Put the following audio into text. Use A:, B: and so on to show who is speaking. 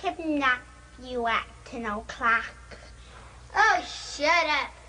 A: kidnap you at 10 o'clock.
B: Oh, shut up.